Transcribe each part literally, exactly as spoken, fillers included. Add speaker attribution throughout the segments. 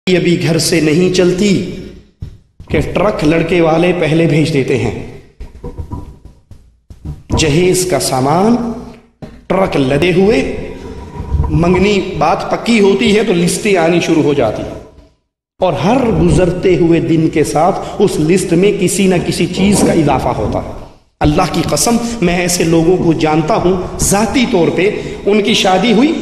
Speaker 1: ابھی گھر سے نہیں چلتی کہ ٹرک لڑکے والے پہلے بھیج دیتے ہیں، جہیز کا سامان ٹرک لدے ہوئے، منگنی بات پکی ہوتی ہے تو لسٹیں آنی شروع ہو جاتی ہیں، اور ہر گزرتے ہوئے دن کے ساتھ اس لسٹ میں کسی نہ کسی چیز کا اضافہ ہوتا ہے۔ اللہ کی قسم میں ایسے لوگوں کو جانتا ہوں ذاتی طور پہ، ان کی شادی ہوئی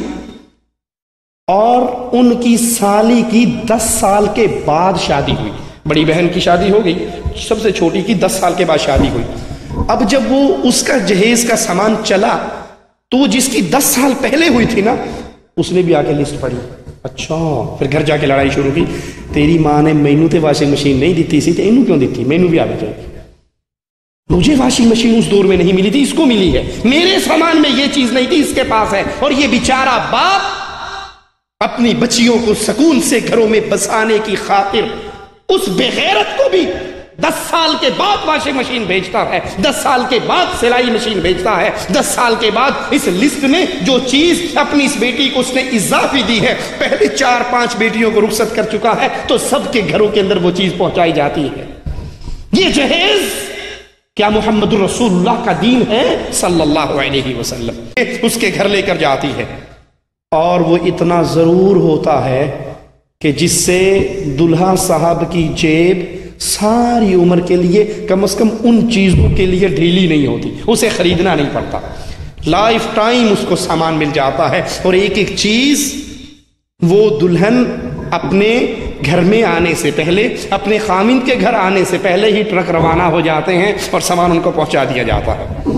Speaker 1: اور ان کی سالی کی دس سال کے بعد شادی ہوئی، بڑی بہن کی شادی ہو گئی، سب سے چھوٹی کی دس سال کے بعد شادی ہوئی۔ اب جب وہ اس کا جہیز کا سامان چلا تو وہ جس کی دس سال پہلے ہوئی تھی نا، اس نے بھی آ کے لسٹ پڑھی۔ اچھا، پھر گھر جا کے لڑائی شروع کی، تیری ماں نے مینو تے واشنگ مشین نہیں دیتی سی تے اینو کیوں دیتی؟ مینو بھی آ گئی، مجھے واشنگ مشین اس دور میں نہیں ملی تھی، اس کو ملی ہے، میرے سامان میں یہ چیز نہیں تھی، اس کے پاس ہے۔ اور یہ بیچارہ باپ اپنی بچیوں کو سکون سے گھروں میں بسانے کی خاطر اس بے غیرت کو بھی دس سال کے بعد واشنگ مشین بھیجتا ہے، دس سال کے بعد سلائی مشین بھیجتا ہے، دس سال کے بعد اس لسٹ میں جو چیز اپنی اس بیٹی کو اس نے اضافی دی ہے، پہلے چار پانچ بیٹیوں کو رخصت کر چکا ہے تو سب کے گھروں کے اندر وہ چیز پہنچائی جاتی ہے۔ یہ جہیز کیا محمد رسول اللہ کا دین ہے صلی اللہ علیہ وسلم؟ اس کے گھر لے کر جاتی ہے، اور وہ اتنا ضرور ہوتا ہے کہ جس سے دلہا صاحب کی جیب ساری عمر کے لیے کم از کم ان چیزوں کے لیے ڈھیلی نہیں ہوتی، اسے خریدنا نہیں پڑتا، لائف ٹائم اس کو سامان مل جاتا ہے۔ اور ایک ایک چیز وہ دلہن اپنے گھر میں آنے سے پہلے، اپنے خامند کے گھر آنے سے پہلے ہی ٹرک روانہ ہو جاتے ہیں اور سامان ان کو پہنچا دیا جاتا ہے۔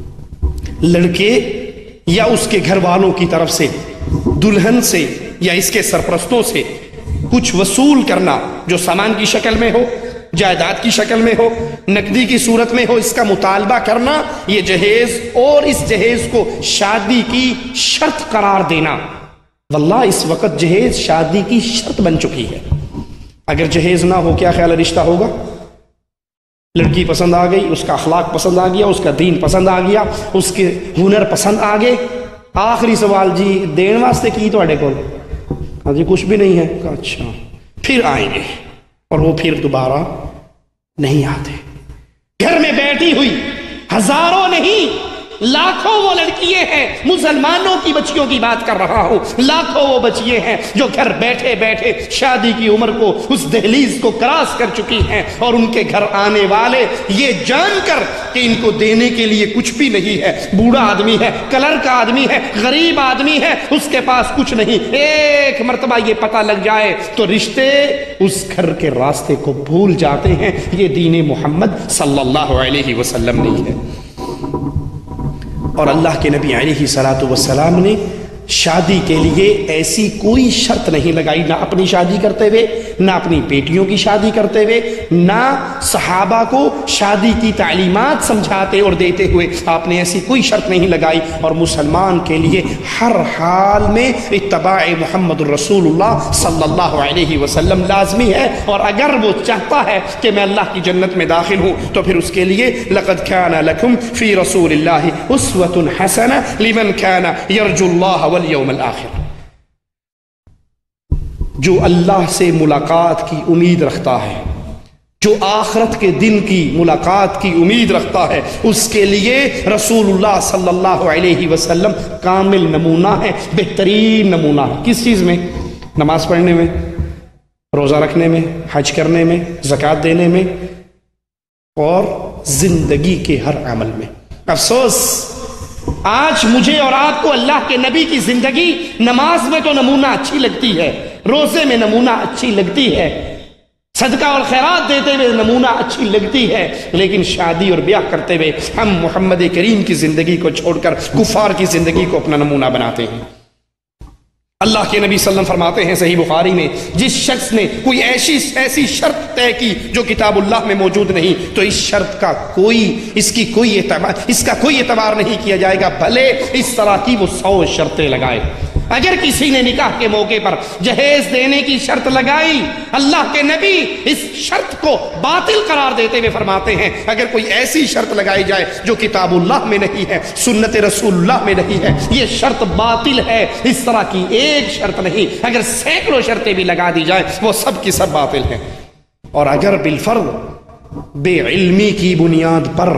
Speaker 1: لڑکے یا اس کے گھر والوں کی طرف سے دلہن سے یا اس کے سرپرستوں سے کچھ وصول کرنا، جو سامان کی شکل میں ہو، جائیداد کی شکل میں ہو، نقدی کی صورت میں ہو، اس کا مطالبہ کرنا، یہ جہیز اور اس جہیز کو شادی کی شرط قرار دینا، واللہ اس وقت جہیز شادی کی شرط بن چکی ہے۔ اگر جہیز نہ ہو کیا خیال رشتہ ہوگا؟ لڑکی پسند آ گئی، اس کا اخلاق پسند آ گیا، اس کا دین پسند آ گیا، اس کے ہنر پسند آ گئے، آخری سوال جی دین واسطے کی تو اڈے کو؟ ہاں جی کچھ بھی نہیں ہے۔ اچھا، پھر آئیں گے، اور وہ پھر دوبارہ نہیں آتے۔ گھر میں بیٹھی ہوئی ہزاروں نہیں لاکھوں وہ لڑکیاں ہیں، مسلمانوں کی بچیوں کی بات کر رہا ہوں، لاکھوں وہ بچیاں ہیں جو گھر بیٹھے بیٹھے شادی کی عمر کو اس دہلیز کو کراس کر چکی ہیں، اور ان کے گھر آنے والے یہ جان کر کہ ان کو دینے کے لیے کچھ بھی نہیں ہے، بوڑھا آدمی ہے، کلر کا آدمی ہے، غریب آدمی ہے، اس کے پاس کچھ نہیں، ایک مرتبہ یہ پتہ لگ جائے تو رشتے اس گھر کے راستے کو بھول جاتے ہیں۔ یہ دین محمد صلی اللہ علیہ وسلم نہیں ہے۔ اور اللہ کے نبی علیہ الصلوۃ والسلام نے شادی کے لیے ایسی کوئی شرط نہیں لگائی، نہ اپنی شادی کرتے ہوئے، نہ اپنی بیٹیوں کی شادی کرتے ہوئے، نہ صحابہ کو شادی کی تعلیمات سمجھاتے اور دیتے ہوئے آپ نے ایسی کوئی شرط نہیں لگائی۔ اور مسلمان کے لیے ہر حال میں اتباع محمد الرسول اللہ صلی اللہ علیہ وسلم لازمی ہے، اور اگر وہ چاہتا ہے کہ میں اللہ کی جنت میں داخل ہوں تو پھر اس کے لیے لقد کان لکم فی رسول اللہ اسوۃ حسنہ لمن کان یرجو اللہ والیوم الآخر۔ جو اللہ سے ملاقات کی امید رکھتا ہے، جو آخرت کے دن کی ملاقات کی امید رکھتا ہے، اس کے لیے رسول اللہ صلی اللہ علیہ وسلم کامل نمونہ ہے، بہترین نمونہ ہے۔ کس چیز میں؟ نماز پڑھنے میں، روزہ رکھنے میں، حج کرنے میں، زکوٰۃ دینے میں، اور زندگی کے ہر عمل میں۔ افسوس آج مجھے اور آپ کو اللہ کے نبی کی زندگی نماز میں تو نمونہ اچھی لگتی ہے، روزے میں نمونہ اچھی لگتی ہے، صدقہ اور خیرات دیتے ہوئے نمونہ اچھی لگتی ہے، لیکن شادی اور بیاہ کرتے ہوئے ہم محمد کریم کی زندگی کو چھوڑ کر کفار کی زندگی کو اپنا نمونہ بناتے ہیں۔ اللہ کے نبی صلی اللہ علیہ وسلم فرماتے ہیں صحیح بخاری میں، جس شخص نے کوئی ایسی ایسی شرط طے کی جو کتاب اللہ میں موجود نہیں تو اس شرط کا کوئی اس کی کوئی اعتبار اس کا کوئی اعتبار نہیں کیا جائے گا، بھلے اس طرح کی وہ سو شرطیں لگائے۔ اگر کسی نے نکاح کے موقع پر جہیز دینے کی شرط لگائی، اللہ کے نبی اس شرط کو باطل قرار دیتے ہوئے فرماتے ہیں اگر کوئی ایسی شرط لگائی جائے جو کتاب اللہ میں نہیں ہے، سنت رسول اللہ میں نہیں ہے، یہ شرط باطل ہے۔ اس طرح کی ایک شرط نہیں، اگر سینکڑوں شرطیں بھی لگا دی جائیں وہ سب کی سب باطل ہیں۔ اور اگر بالفرض بے علمی کی بنیاد پر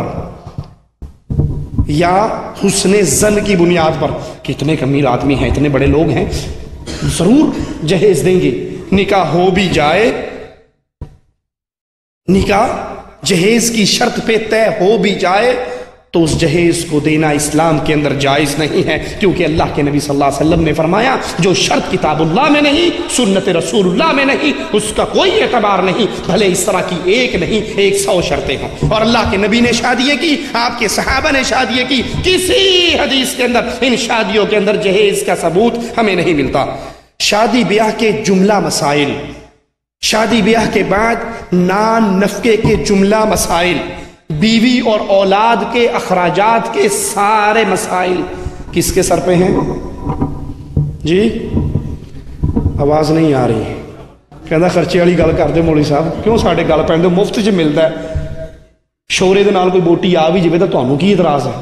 Speaker 1: یا حسن ظن کی بنیاد پر، کتنے امیر آدمی ہیں، اتنے بڑے لوگ ہیں، ضرور جہیز دیں گے، نکاح ہو بھی جائے، نکاح جہیز کی شرط پہ طے ہو بھی جائے تو اس جہیز کو دینا اسلام کے اندر جائز نہیں ہے، کیونکہ اللہ کے نبی صلی اللہ علیہ وسلم نے فرمایا جو شرط کتاب اللہ میں نہیں، سنت رسول اللہ میں نہیں، اس کا کوئی اعتبار نہیں، بھلے اس طرح کی ایک نہیں ایک سو شرطیں ہوں۔ اور اللہ کے نبی نے شادیاں کی، آپ کے صحابہ نے شادیاں کی، کسی حدیث کے اندر ان شادیوں کے اندر جہیز کا ثبوت ہمیں نہیں ملتا۔ شادی بیاہ کے جملہ مسائل، شادی بیاہ کے بعد نان نفقے کے جملہ مسائل، بیوی اور اولاد کے اخراجات کے سارے مسائل کس کے سر پہ ہیں؟ جی آواز نہیں آ رہی، کہنا خرچے والی گل کر دے مولوی صاحب، کیوں ساڈے گل پہ مفت چ ملتا ہے، شورے دے نال کوئی بوٹی آ بھی جائے تو تمہیں کی اعتراض ہے؟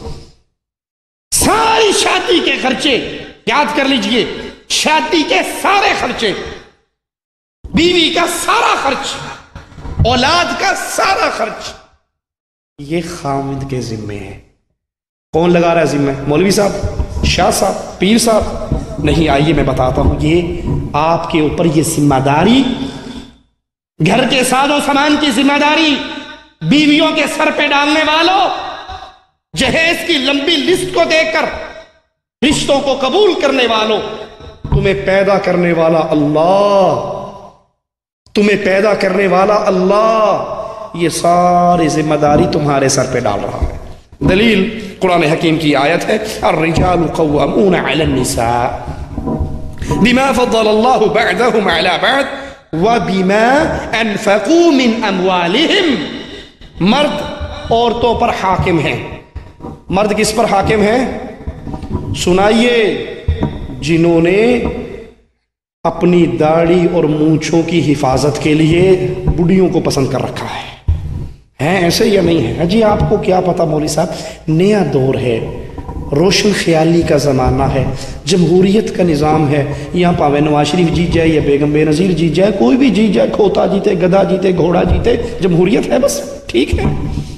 Speaker 1: ساری شادی کے خرچے یاد کر لیجئے، شادی کے سارے خرچے، بیوی کا سارا خرچ، اولاد کا سارا خرچ، یہ خامد کے ذمے ہے۔ کون لگا رہا ہے ذمہ؟ مولوی صاحب، شاہ صاحب، پیر صاحب؟ نہیں، آئیے میں بتاتا ہوں، یہ آپ کے اوپر یہ ذمہ داری، گھر کے ساز و سامان کی ذمہ داری بیویوں کے سر پہ ڈالنے والوں، جہیز کی لمبی لسٹ کو دیکھ کر رشتوں کو قبول کرنے والوں، تمہیں پیدا کرنے والا اللہ، تمہیں پیدا کرنے والا اللہ یہ ساری ذمہ داری تمہارے سر پہ ڈال رہا ہے۔ دلیل قرآن حکیم کی آیت ہے، الرجال قوامون علی النساء بما فضل اللہ بعضهم علی بعض وبما انفقوا من اموالهم۔ مرد عورتوں پر حاکم ہیں۔ مرد کس پر حاکم ہیں؟ سنائیے، جنہوں نے اپنی داڑھی اور مونچھوں کی حفاظت کے لیے بڑھیوں کو پسند کر رکھا ہے، ہیں ایسے یا نہیں ہے؟ جی آپ کو کیا پتا مولوی صاحب، نیا دور ہے، روشن خیالی کا زمانہ ہے، جمہوریت کا نظام ہے، یہاں پاوے نواز شریف جیت جائے یا بیگم بے نظیر جیت جائے، کوئی بھی جیت جائے، کھوتا جیتے، گدھا جیتے، گھوڑا جیتے، جمہوریت ہے بس، ٹھیک ہے۔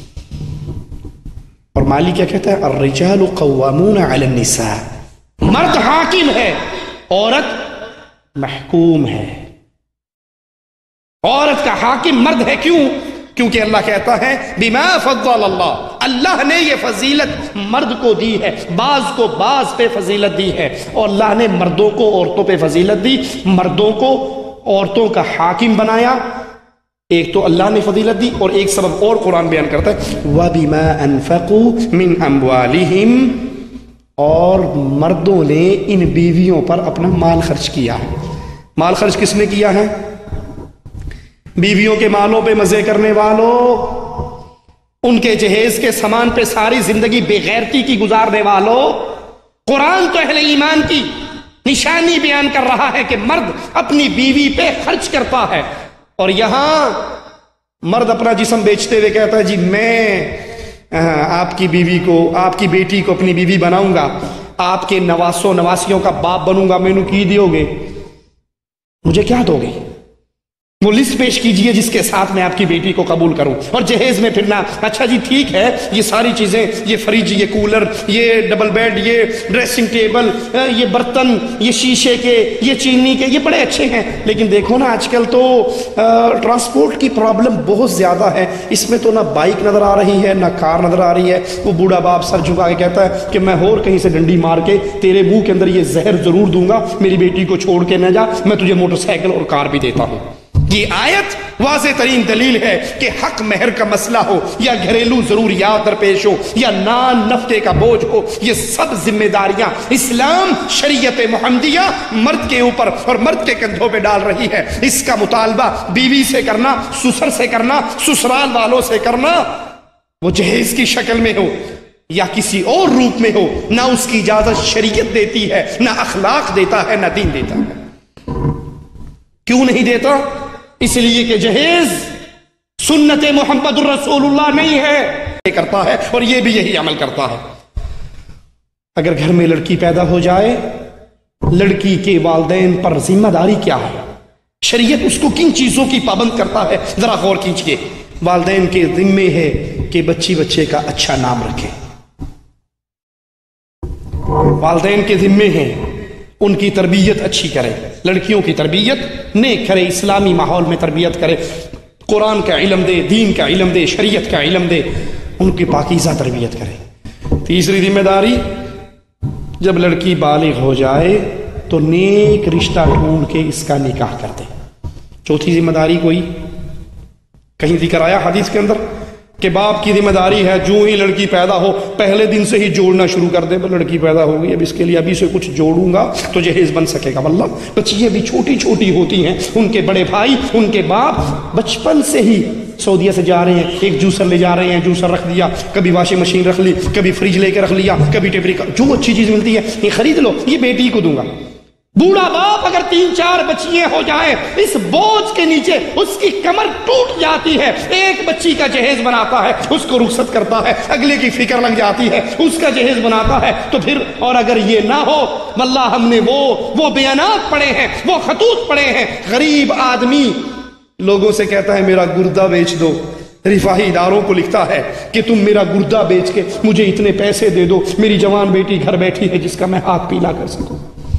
Speaker 1: اور مالی کیا کہتا ہے؟ الرجال قوامون علی النساء، مرد حاکم ہے، عورت محکوم ہے۔ عورت کا حاکم مرد ہے، کیوں؟ کیونکہ اللہ کہتا ہے بما فضل اللہ، اللہ نے یہ فضیلت مرد کو دی ہے، بعض کو بعض پہ فضیلت دی ہے، اور اللہ نے مردوں کو عورتوں پہ فضیلت دی، مردوں کو عورتوں کا حاکم بنایا، ایک تو اللہ نے فضیلت دی، اور ایک سبب اور قرآن بیان کرتا ہے وَبِمَا أَنفَقُوا مِنْ أَمْوَالِهِمْ، اور مردوں نے ان بیویوں پر اپنا مال خرچ کیا ہے۔ مال خرچ کس نے کیا ہے؟ بیویوں کے مالوں پہ مزے کرنے والوں، ان کے جہیز کے سامان پہ ساری زندگی بے غیرتی کی گزارنے والوں۔ قرآن تو اہل ایمان کی نشانی بیان کر رہا ہے کہ مرد اپنی بیوی پہ خرچ کرتا ہے، اور یہاں مرد اپنا جسم بیچتے ہوئے کہتا ہے جی میں آپ کی بیوی کو، آپ کی بیٹی کو اپنی بیوی بناؤں گا، آپ کے نواسوں نواسیوں کا باپ بنوں گا، مینو کی دیو گے؟ مجھے کیا دو گے؟ وہ لسٹ پیش کیجئے جس کے ساتھ میں آپ کی بیٹی کو قبول کروں، اور جہیز میں پھرنا، اچھا جی ٹھیک ہے، یہ ساری چیزیں، یہ فریج، یہ کولر، یہ ڈبل بیڈ، یہ ڈریسنگ ٹیبل، یہ برتن، یہ شیشے کے، یہ چینی کے، یہ بڑے اچھے ہیں، لیکن دیکھو نا آج کل تو ٹرانسپورٹ کی پرابلم بہت زیادہ ہے، اس میں تو نہ بائک نظر آ رہی ہے نہ کار نظر آ رہی ہے۔ وہ بوڑھا باپ سر جھکا کے کہتا ہے کہ میں اور کہیں سے ڈنڈی مار کے تیرے منہ کے اندر یہ زہر ضرور دوں گا، میری بیٹی کو چھوڑ کے نہ جا، میں تجھے موٹر سائیکل اور کار بھی دیتا ہوں۔ یہ آیت واضح ترین دلیل ہے کہ حق مہر کا مسئلہ ہو یا گھریلو ضروریات درپیش ہو یا نان نفقے کا بوجھ ہو، یہ سب ذمہ داریاں اسلام شریعت محمدیہ مرد کے اوپر اور مرد کے کندھوں پہ ڈال رہی ہے۔ اس کا مطالبہ بیوی سے کرنا، سسر سے کرنا، سسرال والوں سے کرنا، وہ جہیز کی شکل میں ہو، یا کسی اور روپ میں ہو، نہ اس کی اجازت شریعت دیتی ہے، نہ اخلاق دیتا ہے، نہ دین دیتا ہے۔ کیوں نہیں دیتا؟ اس لیے کہ جہیز سنت محمد الرسول اللہ نہیں ہے، کرتا ہے اور یہ بھی یہی عمل کرتا ہے۔ اگر گھر میں لڑکی پیدا ہو جائے، لڑکی کے والدین پر ذمہ داری کیا ہے؟ شریعت اس کو کن چیزوں کی پابند کرتا ہے؟ ذرا غور کیجئے۔ والدین کے ذمے ہے کہ بچی بچے کا اچھا نام رکھے، والدین کے ذمے ہیں ان کی تربیت اچھی کرے، لڑکیوں کی تربیت نیک کرے، اسلامی ماحول میں تربیت کرے، قرآن کا علم دے، دین کا علم دے، شریعت کا علم دے، ان کی پاکیزہ تربیت کرے۔ تیسری ذمہ داری، جب لڑکی بالغ ہو جائے تو نیک رشتہ ڈھونڈ کے اس کا نکاح کر دے۔ چوتھی ذمہ داری کوئی کہیں ذکر آیا حدیث کے اندر کہ باپ کی ذمہ داری ہے جو ہی لڑکی پیدا ہو پہلے دن سے ہی جوڑنا شروع کر دے۔ لڑکی پیدا ہو گئی، اب اس کے لیے ابھی سے کچھ جوڑوں گا تو جہیز بن سکے گا۔ واللہ بچیاں بھی چھوٹی چھوٹی ہوتی ہیں، ان کے بڑے بھائی، ان کے باپ بچپن سے ہی سعودیہ سے جا رہے ہیں، ایک جوسر لے جا رہے ہیں، جوسر رکھ دیا، کبھی واشنگ مشین رکھ لی، کبھی فریج لے کے رکھ لیا، کبھی ٹیپ ریکارڈر، جو اچھی چیز ملتی ہے یہ خرید لو، یہ بیٹی کو دوں گا۔ بوڑھا باپ اگر تین چار بچیاں ہو جائیں، اس بوجھ کے نیچے اس کی کمر ٹوٹ جاتی ہے، ایک بچی کا جہیز بناتا ہے، اس کو رخصت کرتا ہے، اگلے کی فکر لگ جاتی ہے، اس کا جہیز بناتا ہے، تو پھر اور اگر یہ نہ ہو، واللہ ہم نے وہ وہ بیانات پڑھے ہیں، وہ خطوط پڑھے ہیں، غریب آدمی لوگوں سے کہتا ہے میرا گردہ بیچ دو، رفاہی اداروں کو لکھتا ہے کہ تم میرا گردہ بیچ کے مجھے اتنے پیسے دے دو، میری جوان بیٹی گھر بیٹھی ہے جس کا میں ہاتھ پیلا کر سکوں۔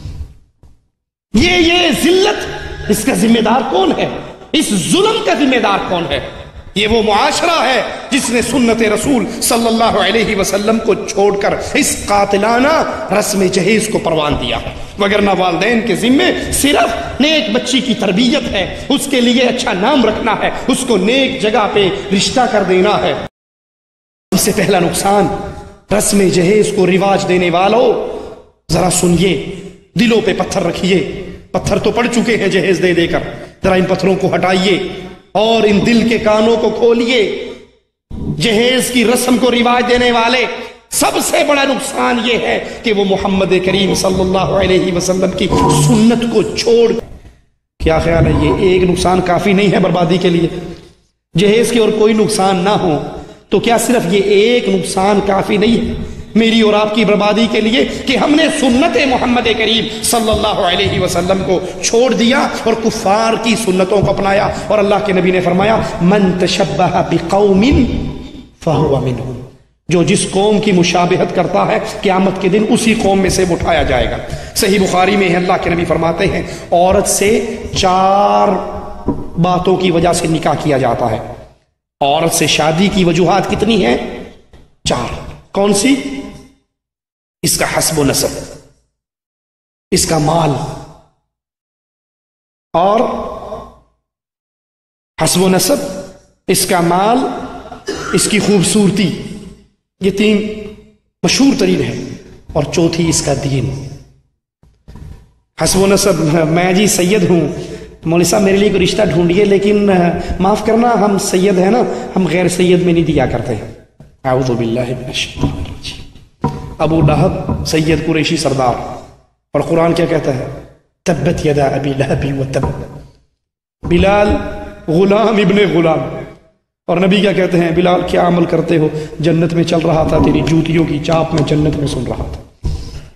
Speaker 1: یہ یہ ذلت، اس کا ذمہ دار کون ہے؟ اس ظلم کا ذمہ دار کون ہے؟ یہ وہ معاشرہ ہے جس نے سنت رسول صلی اللہ علیہ وسلم کو چھوڑ کر اس قاتلانہ رسم جہیز کو پروان دیا، وگرنہ والدین کے ذمے صرف نیک بچی کی تربیت ہے، اس کے لیے اچھا نام رکھنا ہے، اس کو نیک جگہ پہ رشتہ کر دینا ہے۔ سب سے پہلا نقصان رسم جہیز کو رواج دینے والوں، ذرا سنیے، دلوں پہ پتھر رکھیے، پتھر تو پڑ چکے ہیں جہیز دے دے کر، ذرا ان پتھروں کو ہٹائیے اور ان دل کے کانوں کو کھولیے۔ جہیز کی رسم کو رواج دینے والے سب سے بڑا نقصان یہ ہے کہ وہ محمد کریم صلی اللہ علیہ وسلم کی سنت کو چھوڑ۔ کیا خیال ہے یہ ایک نقصان کافی نہیں ہے بربادی کے لیے؟ جہیز کی اور کوئی نقصان نہ ہو تو کیا صرف یہ ایک نقصان کافی نہیں ہے میری اور آپ کی بربادی کے لیے کہ ہم نے سنت محمد کریم صلی اللہ علیہ وسلم کو چھوڑ دیا اور کفار کی سنتوں کو اپنایا؟ اور اللہ کے نبی نے فرمایا من تشبہ بقوم فہو منہم، جو جس قوم کی مشابہت کرتا ہے قیامت کے دن اسی قوم میں سے اٹھایا جائے گا۔ صحیح بخاری میں ہے، اللہ کے نبی فرماتے ہیں عورت سے چار باتوں کی وجہ سے نکاح کیا جاتا ہے۔ عورت سے شادی کی وجوہات کتنی ہیں؟ چار۔ کون سی؟ اس کا حسب و نسب، اس کا مال، اور حسب و نسب، اس کا مال، اس کی خوبصورتی، یہ تین مشہور ترین ہے، اور چوتھی اس کا دین۔ حسب و نسب، میں جی سید ہوں، مولوی صاحب میرے لیے کوئی رشتہ ڈھونڈیے، لیکن معاف کرنا ہم سید ہیں نا، ہم غیر سید میں نہیں دیا کرتے ہیں۔ اعوذ باللہ من الشیطان الرجیم۔ ابو لہب سید قریشی سردار، اور قرآن کیا کہتا ہے؟ تبت یدا ابی لہب وتب۔ بلال غلام ابن غلام، اور نبی کیا کہتے ہیں؟ بلال کیا عمل کرتے ہو؟ جنت میں چل رہا تھا، تیری جوتیوں کی چاپ میں جنت میں سن رہا تھا۔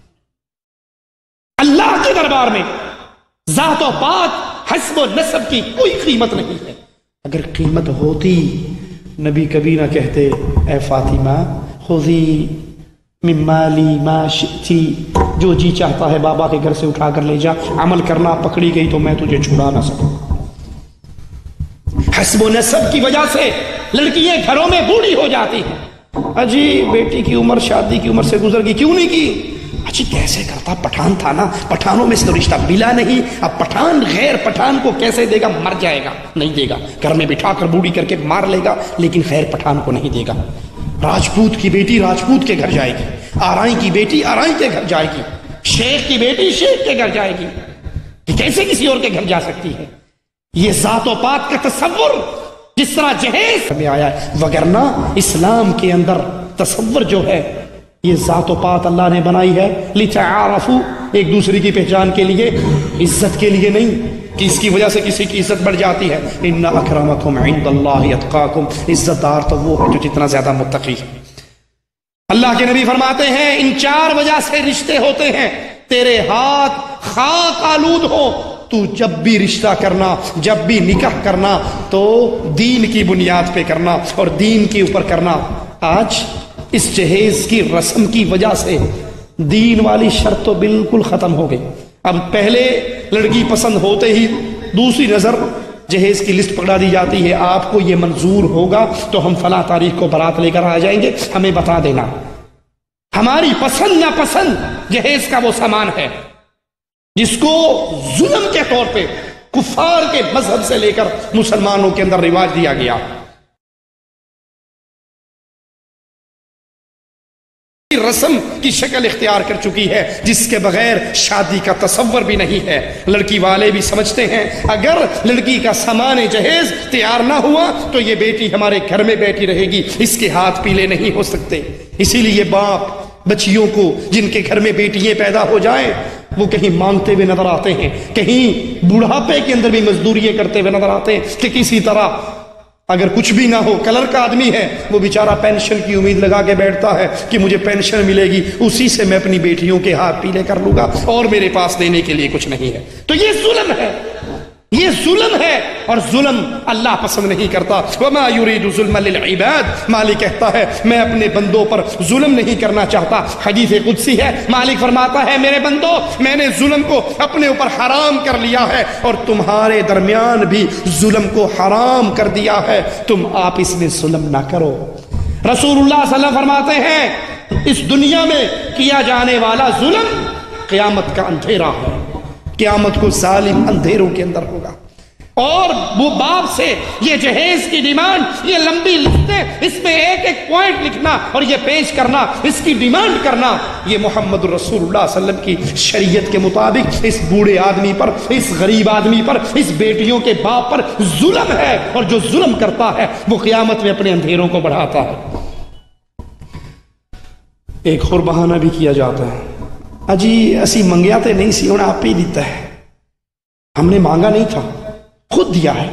Speaker 1: اللہ کے دربار میں ذات و پات، حسب و نسب کی کوئی قیمت نہیں ہے۔ اگر قیمت ہوتی نبی کبھی نہ کہتے اے فاطمہ خذی من مالی ما شئتی، جو جی چاہتا ہے بابا کے گھر سے اٹھا کر لے جا، عمل کرنا پکڑی گئی تو میں تجھے چھڑا نہ سکوں۔ حسب و نسب کی وجہ سے لڑکیاں گھروں میں بوڑھی ہو جاتی ہیں۔ اجی بیٹی کی عمر شادی کی عمر سے گزر گئی، کیوں نہیں کی؟ اجی کیسے کرتا، پٹھان تھا نا، پٹھانوں میں سے تو رشتہ ملا نہیں، اب پٹھان غیر پٹھان کو کیسے دے گا؟ مر جائے گا، نہیں دے گا، گھر میں بٹھا کر بوڑھی کر کے مار لے گا، لیکن غیر پٹھان کو نہیں دے گا۔ راجپوت کی بیٹی راجپوت کے گھر جائے گی، آرائی کی بیٹی آرائی کے گھر جائے گی، شیخ کی بیٹی شیخ کے گھر جائے گی، یہ کیسے کسی اور کے گھر جا سکتی ہے؟ یہ ذات و پات کا تصور جس طرح جہیز میں آیا ہے، وگرنہ اسلام کے اندر تصور جو ہے یہ ذات و پات اللہ نے بنائی ہے لِتَعَارَفُوا، ایک دوسرے کی پہچان کے لیے، عزت کے لیے نہیں کہ اس کی وجہ سے کسی کی عزت بڑھ جاتی ہے۔ إِنَّ أَكْرَمَكُمْ عِنْدَ اللَّهِ أَتْقَاكُمْ، عزت دار تو وہ ہے جو جتنا زیادہ متقی ہے۔ اللہ کے نبی فرماتے ہیں ان چار وجہ سے رشتے ہوتے ہیں، تیرے ہاتھ خاک آلود ہو، تو جب بھی رشتہ کرنا، جب بھی نکاح کرنا تو دین کی بنیاد پہ کرنا اور دین کے اوپر کرنا۔ آج اس جہیز کی رسم کی وجہ سے دین والی شرط تو بالکل ختم ہو گئی۔ اب پہلے لڑکی پسند ہوتے ہی دوسری نظر جہیز کی لسٹ پکڑا دی جاتی ہے، آپ کو یہ منظور ہوگا تو ہم فلاں تاریخ کو بارات لے کر آ جائیں گے، ہمیں بتا دینا۔ ہماری پسند ناپسند جہیز کا وہ سامان ہے جس کو ظلم کے طور پہ کفار کے مذہب سے لے کر مسلمانوں کے اندر رواج دیا گیا۔ رسم کی شکل اختیار کر چکی ہے جس کے بغیر شادی کا تصور بھی نہیں ہے۔ لڑکی والے بھی سمجھتے ہیں اگر لڑکی کا سامان جہیز تیار نہ ہوا تو یہ بیٹی ہمارے گھر میں بیٹھی رہے گی، اس کے ہاتھ پیلے نہیں ہو سکتے۔ اسی لیے باپ بچیوں کو جن کے گھر میں بیٹیاں پیدا ہو جائیں وہ کہیں مانگتے ہوئے نظر آتے ہیں، کہیں بڑھاپے کے اندر بھی مزدوریاں کرتے ہوئے نظر آتے ہیں کہ کسی طرح اگر کچھ بھی نہ ہو، کلر کا آدمی ہے وہ بیچارہ پینشن کی امید لگا کے بیٹھتا ہے کہ مجھے پینشن ملے گی، اسی سے میں اپنی بیٹیوں کے ہاتھ پیلے کر لوں گا اور میرے پاس دینے کے لیے کچھ نہیں ہے۔ تو یہ ظلم ہے، یہ ظلم ہے، اور ظلم اللہ پسند نہیں کرتا۔ وما يريد ظلم للعباد، مالک کہتا ہے میں اپنے بندوں پر ظلم نہیں کرنا چاہتا۔ حدیث قدسی ہے، مالک فرماتا ہے میرے بندوں میں نے ظلم کو اپنے اوپر حرام کر لیا ہے اور تمہارے درمیان بھی ظلم کو حرام کر دیا ہے، تم آپس میں ظلم نہ کرو۔ رسول اللہ صلی اللہ علیہ وسلم فرماتے ہیں اس دنیا میں کیا جانے والا ظلم قیامت کا اندھیرا ہے، قیامت کو ظالم اندھیروں کے اندر ہوگا۔ اور وہ باپ سے یہ جہیز کی ڈیمانڈ، یہ لمبی لسٹیں، اس میں ایک ایک پوائنٹ لکھنا اور یہ پیش کرنا، اس کی ڈیمانڈ کرنا، یہ محمد رسول اللہ صلی اللہ علیہ وسلم کی شریعت کے مطابق اس بوڑھے آدمی پر، اس غریب آدمی پر، اس بیٹیوں کے باپ پر ظلم ہے، اور جو ظلم کرتا ہے وہ قیامت میں اپنے اندھیروں کو بڑھاتا ہے۔ ایک اور بہانہ بھی کیا جاتا ہے، اجی اسی منگیا تے نہیں سی، انہیں آپ ہی دیتا ہے، ہم نے مانگا نہیں تھا، خود دیا ہے۔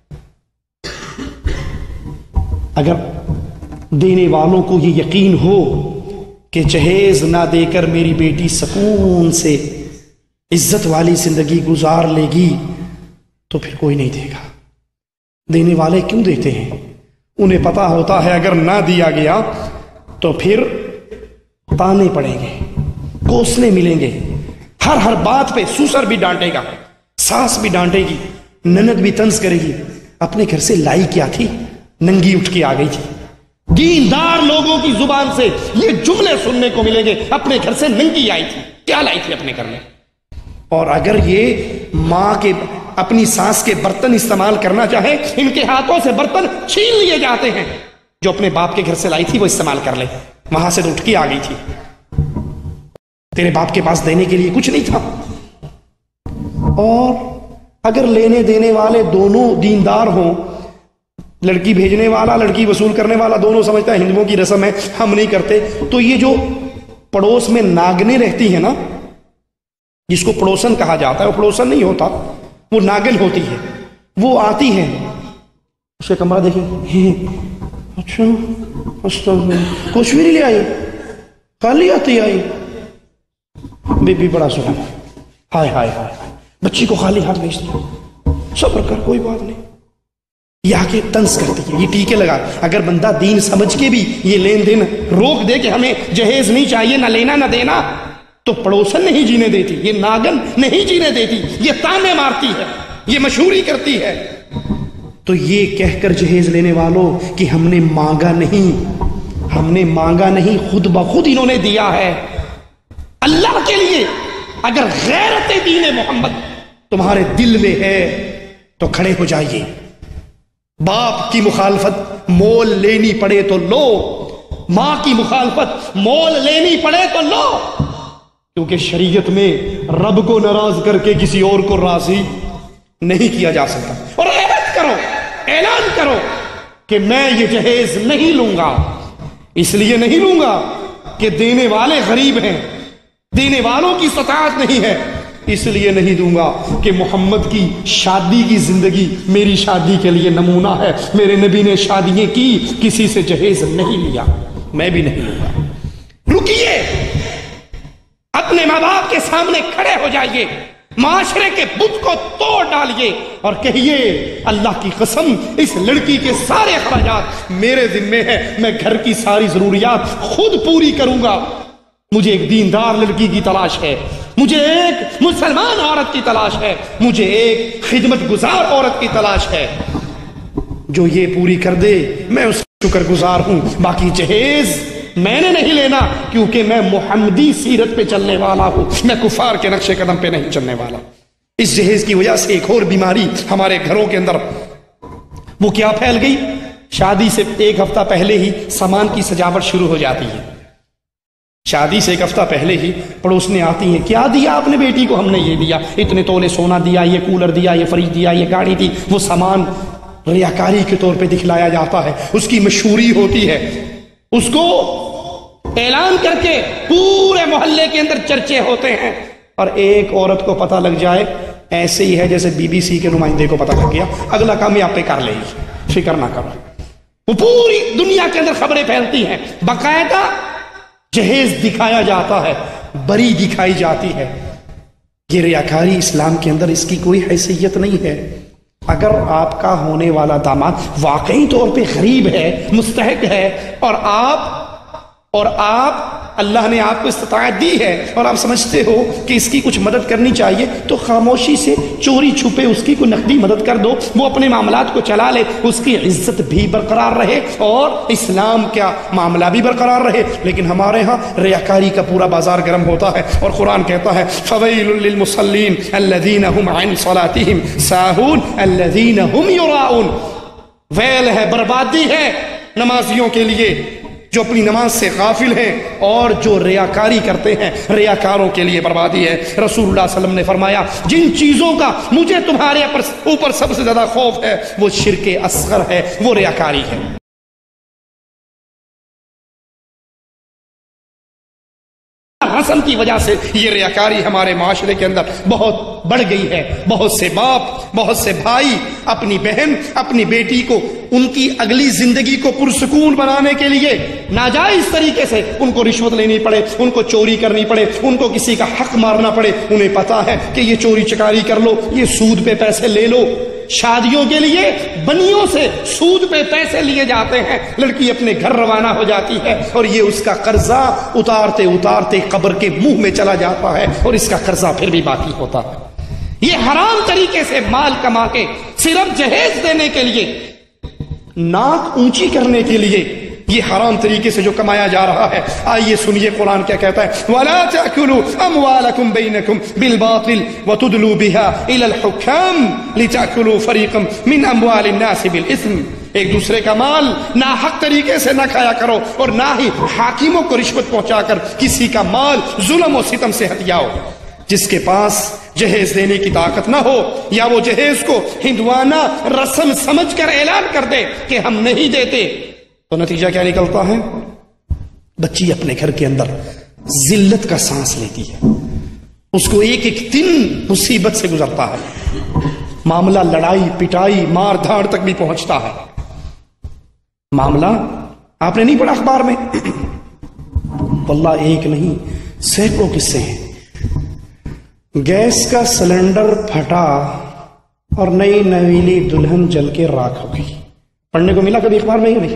Speaker 1: اگر دینے والوں کو یہ یقین ہو کہ جہیز نہ دے کر میری بیٹی سکون سے عزت والی زندگی گزار لے گی تو پھر کوئی نہیں دے گا۔ دینے والے کیوں دیتے ہیں؟ انہیں پتا ہوتا ہے اگر نہ دیا گیا تو پھر تانے پڑیں گے، کوسنے ملیں گے، ہر ہر بات پہ سسر بھی ڈانٹے گا، ساس بھی ڈانٹے گی، نند بھی طنز کرے گی، اپنے گھر سے لائی کیا تھی، ننگی اٹھ کے آ گئی تھی۔ دیندار لوگوں کی زبان سے یہ جملے سننے کو ملیں گے، اپنے گھر سے ننگی آئی تھی، کیا لائی تھی اپنے گھر میں۔ اور اگر یہ ماں کے اپنی ساس کے برتن استعمال کرنا چاہے، ان کے ہاتھوں سے برتن چھین لیے جاتے ہیں، جو اپنے باپ کے گھر سے لائی تھی وہ استعمال کر لے، وہاں سے تو اٹھ کے آ گئی تھی، تیرے باپ کے پاس دینے کے لیے کچھ نہیں تھا۔ اور اگر لینے دینے والے دونوں دیندار ہوں، لڑکی بھیجنے والا لڑکی وصول کرنے والا دونوں سمجھتا ہے ہندوؤں کی رسم ہے ہم نہیں کرتے، تو یہ جو پڑوس میں ناگنیں رہتی ہیں نا، جس کو پڑوسن کہا جاتا ہے، وہ پڑوسن نہیں ہوتا، وہ ناگن ہوتی ہے، وہ آتی ہیں، اس کا کمرہ دیکھیں، اچھا کچھ بھی نہیں لے آئی، خالی آتی آئی، بی بی بڑا سنا، ہائے ہائے ہائے، بچی کو خالی ہاتھ بھیج دیا، صبر کر کوئی بات نہیں، یہ آ کے طنز کرتی ہے، یہ ٹیکے لگا۔ اگر بندہ دین سمجھ کے بھی یہ لین دین روک دے کہ ہمیں جہیز نہیں چاہیے، نہ لینا نہ دینا، تو پڑوسن نہیں جینے دیتی، یہ ناگن نہیں جینے دیتی، یہ تانے مارتی ہے، یہ مشہوری کرتی ہے۔ تو یہ کہہ کر جہیز لینے والوں کہ ہم نے مانگا نہیں، ہم نے مانگا نہیں، خود بخود انہوں نے دیا ہے اللہ کے لیے۔ اگر غیرت دین محمد تمہارے دل میں ہے تو کھڑے ہو جائیے، باپ کی مخالفت مول لینی پڑے تو لو، ماں کی مخالفت مول لینی پڑے تو لو، کیونکہ شریعت میں رب کو ناراض کر کے کسی اور کو راضی نہیں کیا جا سکتا۔ اور اعلان کرو اعلان کرو کہ میں یہ جہیز نہیں لوں گا، اس لیے نہیں لوں گا کہ دینے والے غریب ہیں، دینے والوں کی استطاعت نہیں ہے، اس لیے نہیں دوں گا کہ محمد کی شادی کی زندگی میری شادی کے لیے نمونہ ہے، میرے نبی نے شادیاں کی، کسی سے جہیز نہیں لیا، میں بھی نہیں لوں گا۔ رکیے، اپنے ماں باپ کے سامنے کھڑے ہو جائیے، معاشرے کے بت کو توڑ ڈالیے اور کہیے اللہ کی قسم اس لڑکی کے سارے اخراجات میرے ذمے ہیں، میں گھر کی ساری ضروریات خود پوری کروں گا، مجھے ایک دیندار لڑکی کی تلاش ہے، مجھے ایک مسلمان عورت کی تلاش ہے، مجھے ایک خدمت گزار عورت کی تلاش ہے، جو یہ پوری کر دے میں اس کا شکر گزار ہوں، باقی جہیز میں نے نہیں لینا، کیونکہ میں محمدی سیرت پہ چلنے والا ہوں، میں کفار کے نقش قدم پہ نہیں چلنے والا۔ اس جہیز کی وجہ سے ایک اور بیماری ہمارے گھروں کے اندر وہ کیا پھیل گئی، شادی سے ایک ہفتہ پہلے ہی سامان کی سجاوٹ شروع ہو جاتی ہے، شادی سے ایک ہفتہ پہلے ہی پڑوسنے آتی ہیں، کیا دیا آپ نے بیٹی کو؟ ہم نے یہ دیا، اتنے تولے سونا دیا، یہ کولر دیا، یہ فریج دیا، یہ گاڑی دی۔ وہ سامان ریاکاری کے طور پہ دکھلایا جاتا ہے، اس کی مشہوری ہوتی ہے، اس کو اعلان کر کے پورے محلے کے اندر چرچے ہوتے ہیں، اور ایک عورت کو پتہ لگ جائے ایسے ہی ہے جیسے بی بی سی کے نمائندے کو پتہ لگ گیا، اگلا کام یہ آپ پہ کر لے گی، فکر نہ کرو۔ وہ پوری دنیا کے اندر خبریں پھیلتی ہیں، باقاعدہ جہیز دکھایا جاتا ہے، بری دکھائی جاتی ہے۔ یہ ریاکاری اسلام کے اندر اس کی کوئی حیثیت نہیں ہے۔ اگر آپ کا ہونے والا داماد واقعی طور پہ غریب ہے، مستحق ہے، اور آپ اور آپ اللہ نے آپ کو استطاعت دی ہے اور آپ سمجھتے ہو کہ اس کی کچھ مدد کرنی چاہیے، تو خاموشی سے چوری چھپے اس کی کوئی نقدی مدد کر دو، وہ اپنے معاملات کو چلا لے، اس کی عزت بھی برقرار رہے اور اسلام کا معاملہ بھی برقرار رہے۔ لیکن ہمارے ہاں ریاکاری کا پورا بازار گرم ہوتا ہے، اور قرآن کہتا ہے فَوَيْلٌ لِّلْمُصَلِّينَ الَّذِينَ هُمْ عَنْ صَلَاتِهِمْ سَاهُونَ الَّذِينَ هُمْ يُرَاءُونَ، ویل ہے، بربادی ہے نمازیوں کے لیے جو اپنی نماز سے غافل ہیں اور جو ریاکاری کرتے ہیں، ریاکاروں کے لیے بربادی ہے۔ رسول اللہ صلی اللہ علیہ وسلم نے فرمایا جن چیزوں کا مجھے تمہارے اوپر سب سے زیادہ خوف ہے وہ شرک اصغر ہے، وہ ریاکاری ہے۔ رسم کی وجہ سے یہ ریاکاری ہمارے معاشرے کے اندر بہت بڑھ گئی ہے۔ بہت سے باپ، بہت سے بھائی اپنی بہن، اپنی بیٹی کو ان کی اگلی زندگی کو پرسکون بنانے کے لیے ناجائز طریقے سے ان کو رشوت لینی پڑے، ان کو چوری کرنی پڑے، ان کو کسی کا حق مارنا پڑے، انہیں پتا ہے کہ یہ چوری چکاری کر لو، یہ سود پہ پیسے لے لو۔ شادیوں کے لیے بنیوں سے سود پہ پیسے لیے جاتے ہیں، لڑکی اپنے گھر روانہ ہو جاتی ہے اور یہ اس کا قرضہ اتارتے اتارتے قبر کے منہ میں چلا جاتا ہے اور اس کا قرضہ پھر بھی باقی ہوتا ہے۔ یہ حرام طریقے سے مال کما کے صرف جہیز دینے کے لیے، ناک اونچی کرنے کے لیے یہ حرام طریقے سے جو کمایا جا رہا ہے۔ آئیے سنیے قرآن کیا کہتا ہے، وَلَا تَأْكُلُوا أَمْوَالَكُمْ بَيْنَكُمْ بِالْبَاطِلِ وَتُدْلُوا بِهَا إِلَى الْحُكَّامِ لِتَأْكُلُوا فَرِيقًا مِنْ أَمْوَالِ النَّاسِ بِالْإِثْمِ، ایک دوسرے کا مال ناحق طریقے سے نہ کھایا کرو اور نہ ہی حاکموں کو رشوت پہنچا کر کسی کا مال ظلم و ستم سے ہتھیاؤ۔ جس کے پاس جہیز دینے کی طاقت نہ ہو یا وہ جہیز کو ہندوانہ رسم سمجھ کر اعلان کر دے کہ ہم نہیں دیتے، تو نتیجہ کیا نکلتا ہے؟ بچی اپنے گھر کے اندر ذلت کا سانس لیتی ہے، اس کو ایک ایک دن مصیبت سے گزرتا ہے، معاملہ لڑائی پٹائی مار دھاڑ تک بھی پہنچتا ہے۔ معاملہ آپ نے نہیں پڑھا اخبار میں؟ واللہ ایک نہیں سینکڑوں قصے ہیں۔ گیس کا سلنڈر پھٹا اور نئی نویلی دلہن جل کے راکھ ہو گئی، پڑھنے کو ملا کبھی اخبار میں؟ کبھی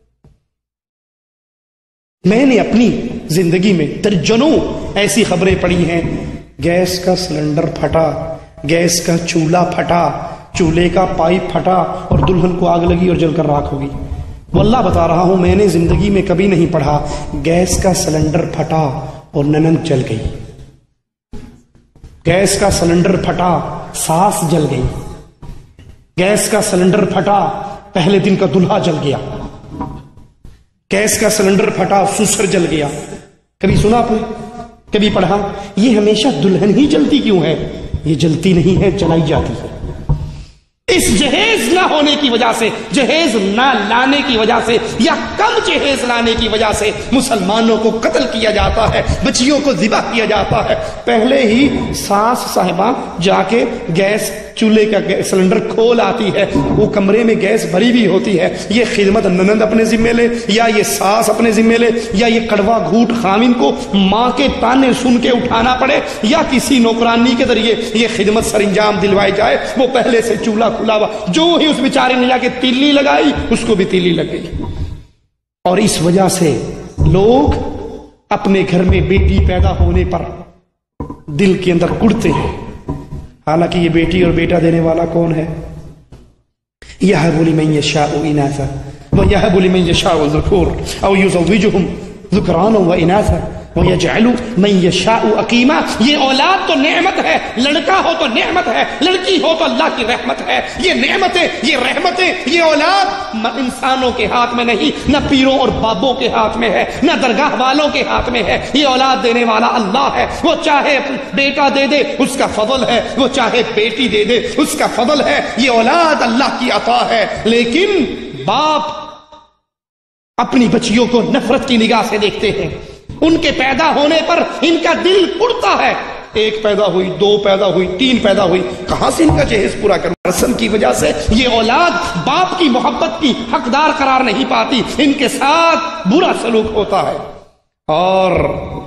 Speaker 1: میں نے اپنی زندگی میں درجنوں ایسی خبریں پڑھی ہیں، گیس کا سلنڈر پھٹا، گیس کا چولہا پھٹا، چولہے کا پائپ پھٹا اور دلہن کو آگ لگی اور جل کر راکھ ہو گئی۔ واللہ بتا رہا ہوں میں نے زندگی میں کبھی نہیں پڑھا گیس کا سلنڈر پھٹا اور ننند جل گئی، گیس کا سلنڈر پھٹا ساس جل گئی، گیس کا سلنڈر پھٹا پہلے دن کا دلہا جل گیا، گیس کا سلنڈر پھٹا سسر جل گیا۔ کبھی سنا آپ نے؟ کبھی پڑھا؟ یہ ہمیشہ دلہن ہی جلتی کیوں ہے؟ یہ جلتی نہیں ہے، جلائی جاتی ہے۔ اس جہیز زنا ہونے کی وجہ سے، جہیز نہ لانے کی وجہ سے یا کم جہیز لانے کی وجہ سے مسلمانوں کو قتل کیا جاتا ہے، بچیوں کو ذبح کیا جاتا ہے۔ پہلے ہی ساس صاحبہ جا کے گیس چولہے کا سلنڈر کھول آتی ہے، وہ کمرے میں گیس بھری بھی ہوتی ہے، یہ خدمت ننند اپنے ذمے لے یا یہ ساس اپنے ذمے لے یا یہ کڑوا گھوٹ خامن کو ماں کے تانے سن کے اٹھانا پڑے یا کسی نوکرانی کے ذریعے یہ خدمت سر انجام دلوائی جائے، وہ پہلے سے چولہا کھلا ہوا، جو ہی اس بیچارے نے جا کے تیلی لگائی اس کو بھی تیلی لگ گئی۔ اور اس وجہ سے لوگ اپنے گھر میں بیٹی پیدا ہونے پر دل کے اندر کڑتے ہیں، حالانکہ یہ بیٹی اور بیٹا دینے والا کون ہے؟ یَهَبُ لِمَن یَشَاءُ إِنَاثًا وَیَهَبُ لِمَن یَشَاءُ الذُّکُورَ أَوْ یُزَوِّجُهُمْ ذُکْرَانًا وَإِنَاثًا وَيَجْعَلُ مَن یَشَاءُ عَقِیمًا۔ یہ اولاد تو نعمت ہے، لڑکا ہو تو نعمت ہے، لڑکی ہو تو اللہ کی رحمت ہے۔ یہ نعمتیں، یہ رحمتیں، یہ اولاد انسانوں کے ہاتھ میں نہیں، نہ پیروں اور بابوں کے ہاتھ میں ہے، نہ درگاہ والوں کے ہاتھ میں ہے، یہ اولاد دینے والا اللہ ہے۔ وہ چاہے بیٹا دے دے اس کا فضل ہے، وہ چاہے بیٹی دے دے اس کا فضل ہے، یہ اولاد اللہ کی عطا ہے۔ لیکن باپ اپنی بچیوں کو نفرت کی نگاہ سے دیکھتے ہیں، ان کے پیدا ہونے پر ان کا دل اڑتا ہے، ایک پیدا ہوئی، دو پیدا ہوئی، تین پیدا ہوئی، کہاں سے ان کا جہیز پورا کرنا؟ رسم کی وجہ سے یہ اولاد باپ کی محبت کی حقدار قرار نہیں پاتی، ان کے ساتھ برا سلوک ہوتا ہے۔ اور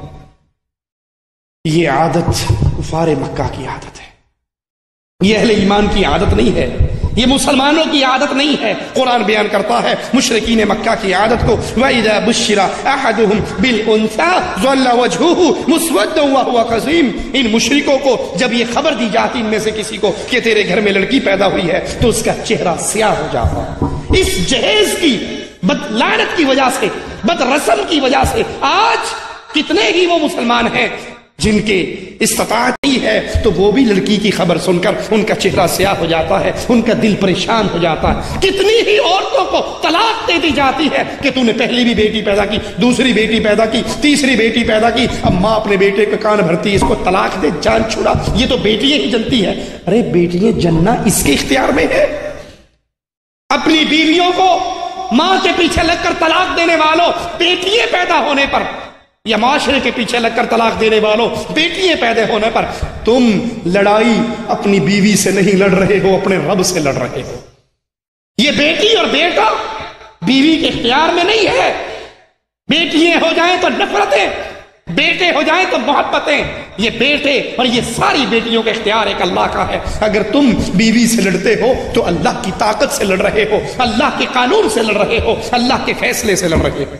Speaker 1: یہ عادت کفار مکہ کی عادت ہے، یہ اہل ایمان کی عادت نہیں ہے، یہ مسلمانوں کی عادت نہیں ہے۔ قرآن بیان کرتا ہے مشرکین مکہ کی عادت کو، وَإِذَا بُشِّرَ أَحَدُهُمْ بِالْأُنثَىٰ ظَلَّ وَجْهُهُ مُسْوَدًّا وَهُوَ كَظِيمٌ۔ ان مشرکوں کو جب یہ خبر دی جاتی ان میں سے کسی کو کہ تیرے گھر میں لڑکی پیدا ہوئی ہے تو اس کا چہرہ سیاہ ہو جاتا ہے۔ اس جہیز کی بد لعنت کی وجہ سے، بد رسم کی وجہ سے آج کتنے ہی وہ مسلمان ہیں جن کے استطاعت نہیں ہے تو وہ بھی لڑکی کی خبر سن کر ان کا چہرہ سیاہ ہو جاتا ہے، ان کا دل پریشان ہو جاتا ہے۔ کتنی ہی عورتوں کو طلاق دے دی جاتی ہے کہ تو نے پہلی بھی بیٹی پیدا کی، دوسری بیٹی پیدا کی، تیسری بیٹی پیدا کی، اب ماں اپنے بیٹے کے کان بھرتی، اس کو طلاق دے، جان چھڑا، یہ تو بیٹیاں ہی جنتی ہے۔ ارے بیٹیاں جننا اس کے اختیار میں ہے۔ اپنی بیویوں کو ماں کے پیچھے لگ کر طلاق دینے والوں، بیٹیاں پیدا ہونے پر، یا معاشرے کے پیچھے لگ کر طلاق دینے والوں، بیٹیاں پیدا ہونے پر، تم لڑائی اپنی بیوی سے نہیں لڑ رہے ہو، اپنے رب سے لڑ رہے ہو۔ یہ بیٹی اور بیٹا بیوی کے اختیار میں نہیں ہے۔ بیٹیاں ہو جائیں تو نفرتیں، بیٹے ہو جائیں تو محبتیں، یہ بیٹے اور یہ ساری بیٹیوں کا اختیار ایک اللہ کا ہے۔ اگر تم بیوی سے لڑتے ہو تو اللہ کی طاقت سے لڑ رہے ہو، اللہ کے قانون سے لڑ رہے ہو، اللہ کے فیصلے سے لڑ رہے ہو۔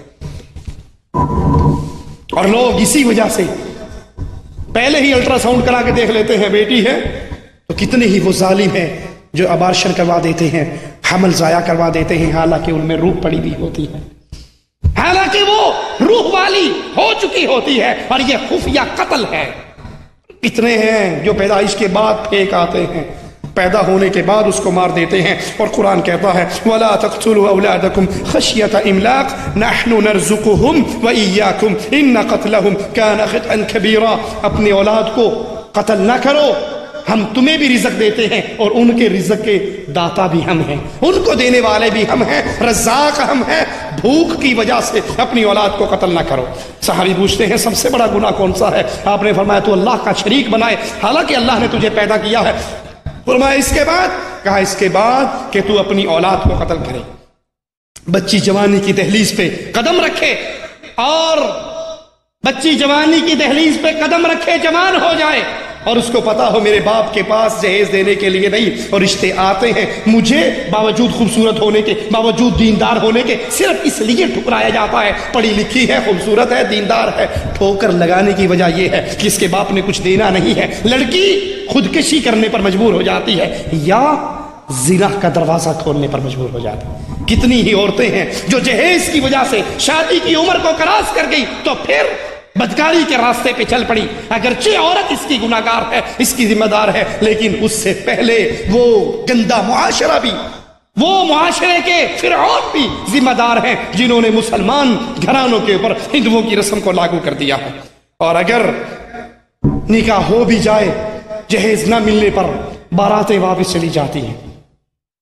Speaker 1: اور لوگ اسی وجہ سے پہلے ہی الٹرا ساؤنڈ کرا کے دیکھ لیتے ہیں بیٹی ہے تو کتنے ہی وہ ظالم ہیں جو ابارشن کروا دیتے ہیں، حمل ضائع کروا دیتے ہیں، حالانکہ ان میں روح پڑی بھی ہوتی ہے، حالانکہ وہ روح والی ہو چکی ہوتی ہے، اور یہ خفیہ قتل ہے۔ کتنے ہیں جو پیدائش کے بعد پھینک آتے ہیں، پیدا ہونے کے بعد اس کو مار دیتے ہیں۔ اور قرآن کہتا ہے وَلَا تَقْتُلُوا أَوْلَادَكُمْ خَشْيَةَ إِمْلَاقٍ نَحْنُ نَرْزُقُهُمْ وَإِيَّاكُمْ إِنَّ قَتْلَهُمْ كَانَ خِطْئًا كَبِيرًا۔ اپنے اولاد کو قتل نہ کرو، ہم تمہیں بھی رزق دیتے ہیں اور ان کے رزق کے داتا بھی ہم ہیں، ان کو دینے والے بھی ہم ہیں، رزاق ہم ہیں۔ بھوک کی وجہ سے اپنی اولاد کو قتل نہ کرو۔ صحابی پوچھتے ہیں سب سے بڑا گناہ کون سا ہے؟ آپ نے فرمایا تو اللہ کا شریک بنائے، حالانکہ اللہ نے تجھے پیدا کیا ہے۔ فرمایا اس کے بعد؟ کہا اس کے بعد کہ تو اپنی اولاد کو قتل کرے، بچی جوانی کی دہلیز پہ قدم رکھے، اور بچی جوانی کی دہلیز پہ قدم رکھے، جوان ہو جائے، اور اس کو پتا ہو میرے باپ کے پاس جہیز دینے کے لیے نہیں، اور رشتے آتے ہیں، مجھے باوجود خوبصورت ہونے کے، باوجود دیندار ہونے کے صرف اس لیے ٹھکرایا جاتا ہے، پڑھی لکھی ہے، خوبصورت ہے، دیندار ہے۔ ٹھوکر لگانے کی وجہ یہ ہے کہ اس کے باپ نے کچھ دینا نہیں ہے۔ لڑکی خودکشی کرنے پر مجبور ہو جاتی ہے یا زنا کا دروازہ کھولنے پر مجبور ہو جاتی ہے۔ کتنی ہی عورتیں ہیں جو جہیز کی وجہ سے شادی کی عمر کو کراس کر گئی تو پھر بدکاری کے راستے پہ چل پڑی، اگرچہ عورت اس کی گناہگار ہے، اس کی ذمہ دار ہے، لیکن اس سے پہلے وہ گندا معاشرہ بھی، وہ معاشرے کے فرعون بھی ذمہ دار ہیں جنہوں نے مسلمان گھرانوں کے اوپر ہندوؤں کی رسم کو لاگو کر دیا ہے۔ اور اگر نکاح ہو بھی جائے، جہیز نہ ملنے پر باراتیں واپس چلی جاتی ہیں۔ میں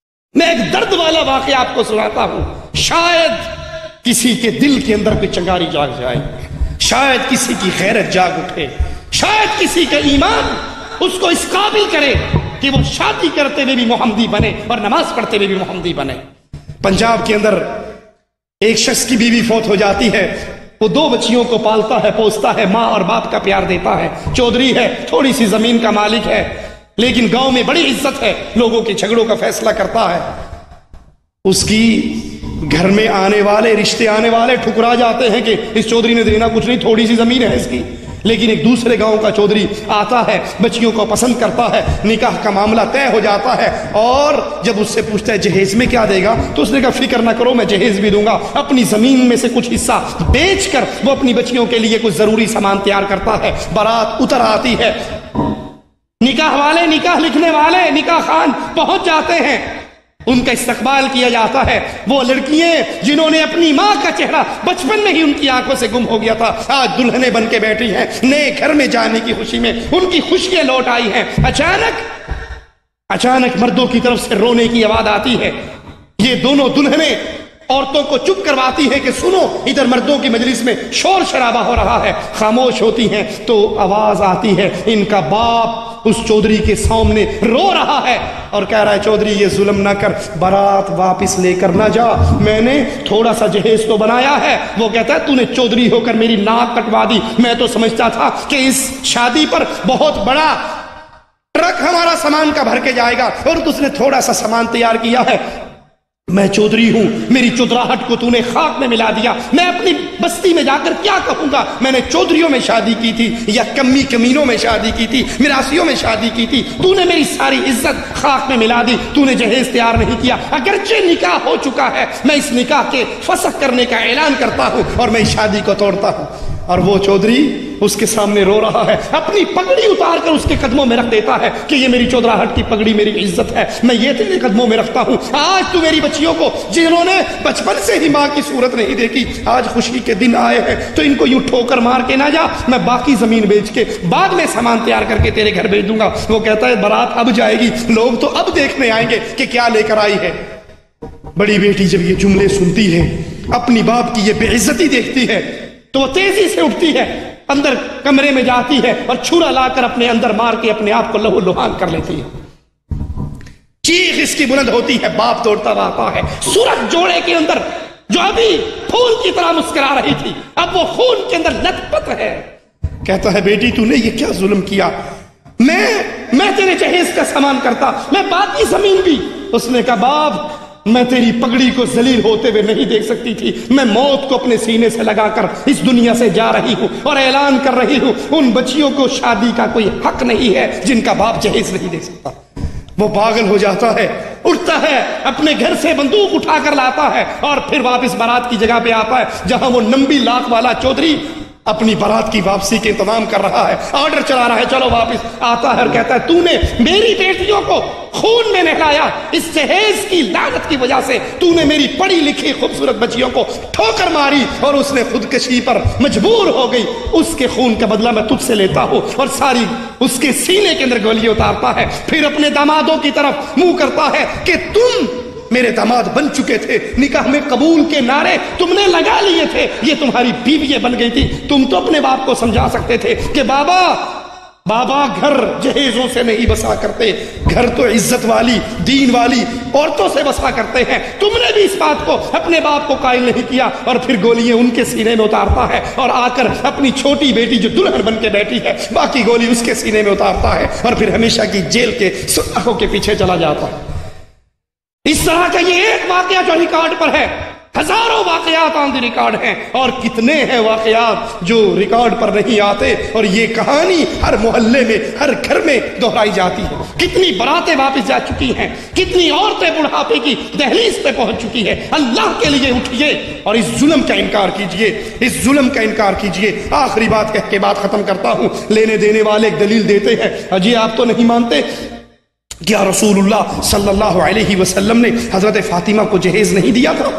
Speaker 1: میں ایک درد والا واقعہ آپ کو سناتا ہوں، شاید کسی کے دل کے اندر کوئی چنگاری جاگ جائے، شاید کسی کی غیرت جاگ اٹھے، شاید کسی کا ایمان اس کو اس قابل کرے کہ وہ شادی کرتے ہوئے بھی محمدی بنے اور نماز پڑھتے ہوئے بھی محمدی بنے۔ پنجاب کے اندر ایک شخص کی بیوی فوت ہو جاتی ہے، وہ دو بچیوں کو پالتا ہے، پوستا ہے، ماں اور باپ کا پیار دیتا ہے، چودھری ہے، تھوڑی سی زمین کا مالک ہے، لیکن گاؤں میں بڑی عزت ہے، لوگوں کے جھگڑوں کا فیصلہ کرتا ہے۔ اس کی گھر میں آنے والے رشتے آنے والے ٹھکرا جاتے ہیں کہ اس چودھری نے دینا کچھ نہیں، تھوڑی سی زمین ہے اس کی، لیکن ایک دوسرے گاؤں کا چودھری آتا ہے، بچیوں کو پسند کرتا ہے، نکاح کا معاملہ طے ہو جاتا ہے، اور جب اس سے پوچھتا ہے جہیز میں کیا دے گا تو اس نے کہا فکر نہ کرو میں جہیز بھی دوں گا۔ اپنی زمین میں سے کچھ حصہ بیچ کر وہ اپنی بچیوں کے لیے کچھ ضروری سامان تیار کرتا ہے۔ بارات اتر آتی ہے، نکاح والے، نکاح لکھنے والے، نکاح خان پہنچ جاتے ہیں، ان کا استقبال کیا جاتا ہے۔ وہ لڑکیاں جنہوں نے اپنی ماں کا چہرہ بچپن میں ہی ان کی آنکھوں سے گم ہو گیا تھا، آج دلہنیں بن کے بیٹھی ہیں، نئے گھر میں جانے کی خوشی میں ان کی خوشیاں لوٹ آئی ہیں۔ اچانک اچانک مردوں کی طرف سے رونے کی آواز آتی ہے، یہ دونوں دلہنیں عورتوں کو چپ کرواتی ہیں کہ سنو، ادھر مردوں کی مجلس میں شور شرابہ ہو رہا ہے، خاموش ہوتی ہیں تو آواز آتی ہے، ان کا باپ اس چودھری کے سامنے رو رہا ہے اور کہہ رہا ہے چودھری یہ ظلم نہ کر، بارات واپس لے کر نہ جا، میں نے تھوڑا سا جہیز تو بنایا ہے۔ وہ کہتا ہے تو نے چودھری ہو کر میری ناک کٹوا دی، میں تو سمجھتا تھا کہ اس شادی پر بہت بڑا ٹرک ہمارا سامان کا بھر کے جائے گا اور تس نے تھوڑا سا سامان تیار کیا ہے، میں چودھری ہوں، میری چودراہٹ کو تو نے خاک میں ملا دیا، میں اپنی بستی میں جا کر کیا کہوں گا، میں نے چودھریوں میں شادی کی تھی یا کمی کمینوں میں شادی کی تھی، مراسیوں میں شادی کی تھی، تو نے میری ساری عزت خاک میں ملا دی، تو نے جہیز تیار نہیں کیا، اگرچہ نکاح ہو چکا ہے میں اس نکاح کے فسخ کرنے کا اعلان کرتا ہوں اور میں اس شادی کو توڑتا ہوں۔ اور وہ چودھری اس کے سامنے رو رہا ہے، اپنی پگڑی اتار کر اس کے قدموں میں رکھ دیتا ہے کہ یہ میری چودراہٹ کی پگڑی میری عزت ہے، میں یہ تیرے قدموں میں رکھتا ہوں، آج تو میری بچیوں کو جنہوں نے بچپن سے ہی ماں کی صورت نہیں دیکھی آج خوشی کے دن آئے ہیں تو ان کو یوں ٹھوکر مار کے نہ جا، میں باقی زمین بیچ کے بعد میں سامان تیار کر کے تیرے گھر بھیج دوں گا۔ وہ کہتا ہے بارات اب جائے گی، لوگ تو اب دیکھنے آئیں گے کہ کیا لے کر آئی ہے۔ بڑی بیٹی جب یہ جملے سنتی ہے، اپنی باپ کی یہ بے عزتی دیکھتی ہے تو وہ تیزی سے اٹھتی ہے، اندر کمرے میں جاتی ہے اور چھرا لا کر اپنے اندر مار کے اپنے آپ کو لہو لہان کر لیتی ہے۔ چیخ اس کی بلند ہوتی ہے، باپ دوڑتا آتا ہے، سورج جوڑے کے اندر جو ابھی پھول کی طرح مسکرا رہی تھی اب وہ خون کے اندر لت پت ہے۔ کہتا ہے بیٹی تو نے یہ کیا ظلم کیا، میں میں تیرے جہیز کا سامان کرتا، میں باقی زمین بھی۔ اس نے کہا باپ میں تیری پگڑی کو ذلیل ہوتے ہوئے نہیں دیکھ سکتی تھی، میں موت کو اپنے سینے سے لگا کر اس دنیا سے جا رہی ہوں اور اعلان کر رہی ہوں ان بچیوں کو شادی کا کوئی حق نہیں ہے جن کا باپ جہیز نہیں دے سکتا۔ وہ پاگل ہو جاتا ہے، اٹھتا ہے، اپنے گھر سے بندوق اٹھا کر لاتا ہے اور پھر واپس بارات کی جگہ پہ آتا ہے جہاں وہ نمبی لاکھ والا چودھری اپنی بارات کی واپسی کے انتظام کر رہا ہے، آرڈر چلا رہا ہے چلو واپس۔ آتا ہے اور کہتا ہے تو نے میری بیٹیوں کو خون میں نہلایا، اس جہیز کی لعنت کی وجہ سے تو نے میری پڑھی لکھی خوبصورت بچیوں کو ٹھوکر ماری اور اس نے خودکشی پر مجبور ہو گئی، اس کے خون کا بدلہ میں تجھ سے لیتا ہوں۔ اور ساری اس کے سینے کے اندر گولی اتارتا ہے، پھر اپنے دامادوں کی طرف منہ کرتا ہے کہ تم میرے داماد بن چکے تھے، نکاح میں قبول کے نعرے تم نے لگا لیے تھے، یہ تمہاری بیوی بن گئی تھی، تم تو اپنے باپ کو سمجھا سکتے تھے کہ بابا بابا گھر جہیزوں سے نہیں بسا کرتے، گھر تو عزت والی دین والی عورتوں سے بسا کرتے ہیں، تم نے بھی اس بات کو اپنے باپ کو قائل نہیں کیا۔ اور پھر گولیاں ان کے سینے میں اتارتا ہے اور آ کر اپنی چھوٹی بیٹی جو دلہن بن کے بیٹھی ہے باقی گولی اس کے سینے میں اتارتا ہے اور پھر ہمیشہ کی جیل کے سلاخوں کے پیچھے چلا جاتا ہے۔ اس طرح کا یہ ایک واقعہ جو ریکارڈ پر ہے، ہزاروں واقعات آن دی ریکارڈ ہیں اور کتنے ہیں واقعات جو ریکارڈ پر نہیں آتے، اور یہ کہانی ہر محلے میں ہر گھر میں دہرائی جاتی ہے۔ کتنی براتیں واپس جا چکی ہیں، کتنی عورتیں بڑھاپے کی دہلیز پہ پہنچ چکی ہے۔ اللہ کے لیے اٹھیے اور اس ظلم کا انکار کیجئے، اس ظلم کا انکار کیجئے۔ آخری بات کہہ کے بات ختم کرتا ہوں۔ لینے دینے والے ایک دلیل دیتے ہیں، اجی آپ تو نہیں مانتے کیا رسول اللہ صلی اللہ علیہ وسلم نے حضرت فاطمہ کو جہیز نہیں دیا تھا؟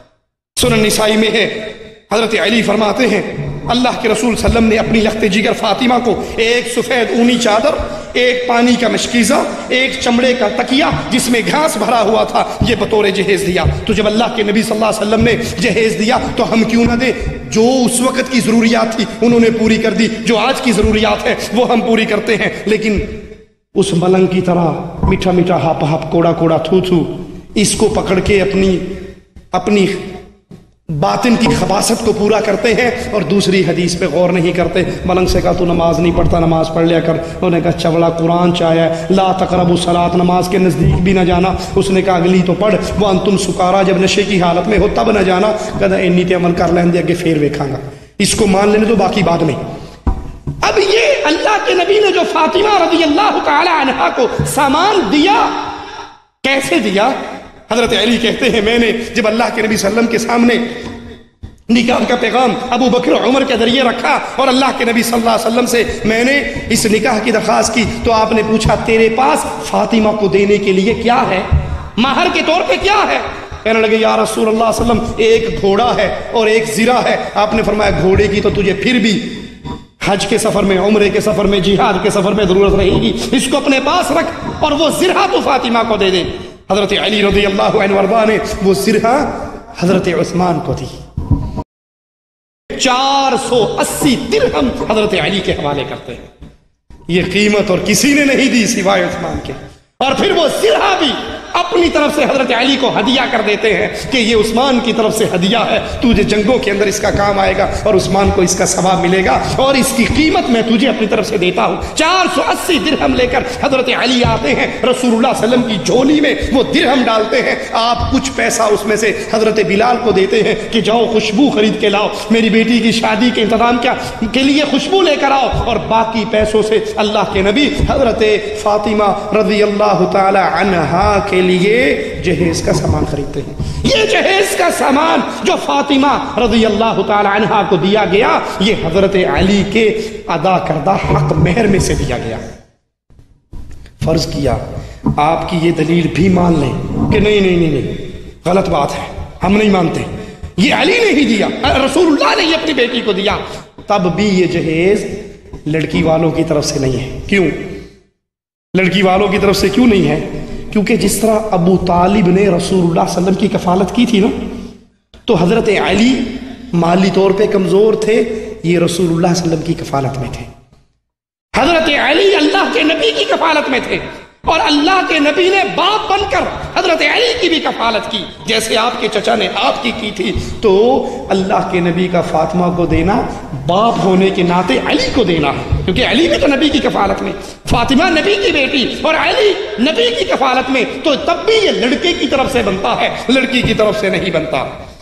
Speaker 1: سنن نسائی میں ہے، حضرت علی فرماتے ہیں اللہ کے رسول صلی اللہ علیہ وسلم نے اپنی لخت جگر فاطمہ کو ایک سفید اونی چادر ایک پانی کا مشکیزہ، ایک چمڑے کا تکیہ جس میں گھاس بھرا ہوا تھا، یہ بطور جہیز دیا۔ تو جب اللہ کے نبی صلی اللہ علیہ وسلم نے جہیز دیا تو ہم کیوں نہ دیں؟ جو اس وقت کی ضروریات تھی انہوں نے پوری کر دی، جو آج کی ضروریات ہے وہ ہم پوری کرتے ہیں۔ لیکن اس ملنگ کی طرح میٹھا میٹھا ہاپ ہاپ کوڑا کوڑا تھو تھو اس کو پکڑ کے اپنی اپنی باطن کی خباثت کو پورا کرتے ہیں اور دوسری حدیث پہ غور نہیں کرتے۔ ملنگ سے کہا تو نماز نہیں پڑھتا، نماز پڑھ لیا کر۔ انہوں نے کہا چوڑا قرآن چاہیا ہے، لا تقربوا الصلاۃ، نماز کے نزدیک بھی نہ جانا۔ اس نے کہا اگلی تو پڑھ، وانتم سکارا، جب نشے کی حالت میں ہو تب نہ جانا۔ کہا انی تے عمل کر لیں دے اگے پھر ویکھاں گا، اس کو مان لینے تو باقی بعد میں۔ اب یہ اللہ کے نبی نے جو فاطمہ رضی اللہ تعالی عنہا کو سامان دیا، کیسے دیا؟ حضرت علی کہتے ہیں میں نے جب اللہ کے نبی صلی اللہ علیہ وسلم کے سامنے نکاح کا پیغام ابو بکر عمر کے ذریعے رکھا اور اللہ کے نبی صلی اللہ علیہ وسلم سے میں نے اس نکاح کی درخواست کی، تو آپ نے پوچھا تیرے پاس فاطمہ کو دینے کے لیے کیا ہے، مہر کے طور پہ کیا ہے؟ کہنے لگے یا رسول اللہ صلی اللہ علیہ وسلم ایک گھوڑا ہے اور ایک زرہ ہے۔ آپ نے فرمایا گھوڑے کی تو تجھے پھر بھی حج کے سفر میں، عمرے کے سفر میں، جہاد کے سفر میں ضرورت رہے گی، اس کو اپنے پاس رکھ اور وہ زرہ تو فاطمہ کو دے دے۔ حضرت علی رضی اللہ عنہ وارضاہ نے وہ زرہ حضرت عثمان کو دی۔ چار سو اسی درہم حضرت علی کے حوالے کرتے ہیں۔ یہ قیمت اور کسی نے نہیں دی سوائے عثمان کے، اور پھر وہ زرہ بھی اپنی طرف سے حضرت علی کو ہدیہ کر دیتے ہیں کہ یہ عثمان کی طرف سے ہدیہ ہے، تجھے جنگوں کے اندر اس کا کام آئے گا اور عثمان کو اس کا ثواب ملے گا، اور اس کی قیمت میں تجھے اپنی طرف سے دیتا ہوں۔ چار سو اسی درہم لے کر حضرت علی آتے ہیں، رسول اللہ صلی اللہ علیہ وسلم کی جھولی میں وہ درہم ڈالتے ہیں، آپ کچھ پیسہ اس میں سے حضرت بلال کو دیتے ہیں کہ جاؤ خوشبو خرید کے لاؤ، میری بیٹی کی شادی کے انتظام کیا کے لیے خوشبو لے کر آؤ، اور باقی پیسوں سے اللہ کے نبی حضرت فاطمہ رضی اللہ تعالی عنہا کے لیے جہیز کا سامان خریدتے ہیں۔ یہ جہیز کا سامان جو فاطمہ رضی اللہ تعالی عنہا کو دیا گیا، یہ حضرت علی کے ادا کردہ حق مہر میں سے دیا گیا۔ فرض کیا آپ کی یہ دلیل بھی مان لیں کہ نہیں نہیں نہیں نہیں غلط بات ہے، ہم نہیں مانتے، یہ علی نے ہی دیا، رسول اللہ نے ہی اپنی بیٹی کو دیا، تب بھی یہ جہیز لڑکی والوں کی طرف سے نہیں ہے۔ کیوں لڑکی والوں کی طرف سے کیوں نہیں ہے؟ کیونکہ جس طرح ابو طالب نے رسول اللہ صلی اللہ علیہ وسلم کی کفالت کی تھی نا، تو حضرت علی مالی طور پہ کمزور تھے، یہ رسول اللہ صلی اللہ علیہ وسلم کی کفالت میں تھے۔ حضرت علی اللہ کے نبی کی کفالت میں تھے، اور اللہ کے نبی نے باپ بن کر حضرت علی کی بھی کفالت کی، جیسے آپ کے چچا نے آپ کی کی تھی۔ تو اللہ کے نبی کا فاطمہ کو دینا باپ ہونے کے ناطے علی کو دینا ہے، کیونکہ علی بھی تو نبی کی کفالت میں، فاطمہ نبی کی بیٹی اور علی نبی کی کفالت میں، تو تب بھی یہ لڑکے کی طرف سے بنتا ہے، لڑکی کی طرف سے نہیں بنتا۔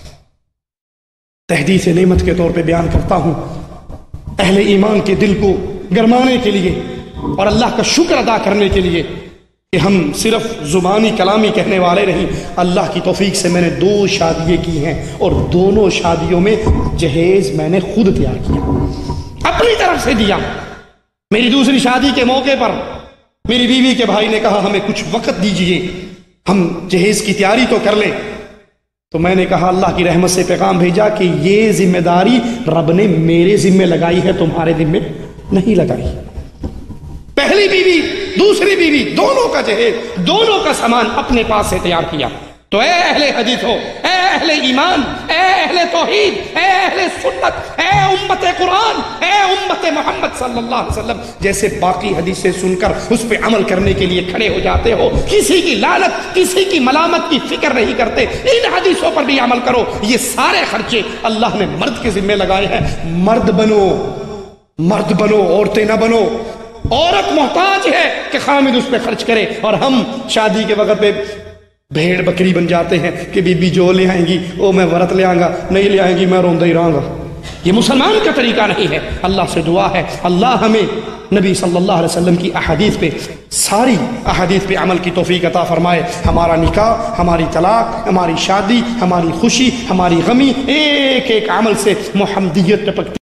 Speaker 1: تحدیث نعمت کے طور پہ بیان کرتا ہوں، اہل ایمان کے دل کو گرمانے کے لیے اور اللہ کا شکر ادا کرنے کے لیے کہ ہم صرف زبانی کلامی کہنے والے نہیں، اللہ کی توفیق سے میں نے دو شادیاں کی ہیں، اور دونوں شادیوں میں جہیز میں نے خود تیار کیا، اپنی طرف سے دیا۔ میری دوسری شادی کے موقع پر میری بیوی کے بھائی نے کہا ہمیں کچھ وقت دیجئے، ہم جہیز کی تیاری تو کر لیں، تو میں نے کہا اللہ کی رحمت سے پیغام بھیجا کہ یہ ذمہ داری رب نے میرے ذمہ لگائی ہے، تمہارے ذمہ نہیں لگائی۔ پہلی بیوی دوسری بیوی دونوں کا جہیز، دونوں کا سامان اپنے پاس سے تیار کیا۔ تو اے اہل حدیث ہو، اے اہل ایمان، اے اہل توحید، اے اہل سنت، اے امت قرآن، اے امت محمد صلی اللہ علیہ وسلم، جیسے باقی حدیثیں سن کر اس پہ عمل کرنے کے لیے کھڑے ہو جاتے ہو، کسی کی لعنت کسی کی ملامت کی فکر نہیں کرتے، ان حدیثوں پر بھی عمل کرو۔ یہ سارے خرچے اللہ نے مرد کے ذمہ لگائے ہیں۔ مرد بنو، مرد بنو، عورتیں نہ بنو۔ عورت محتاج ہے کہ خامد اس پہ خرچ کرے، اور ہم شادی کے وقت پہ بھیڑ بکری بن جاتے ہیں کہ بی بی جو لے آئیں گی او میں ورت لے آؤں گا، نہیں لے آئیں گی میں روندہ ہی رہوں گا۔ یہ مسلمان کا طریقہ نہیں ہے۔ اللہ سے دعا ہے اللہ ہمیں نبی صلی اللہ علیہ وسلم کی احادیث پہ، ساری احادیث پہ عمل کی توفیق عطا فرمائے۔ ہمارا نکاح، ہماری طلاق، ہماری شادی، ہماری خوشی، ہماری غمی، ایک ایک عمل سے محمدیت ٹپکتی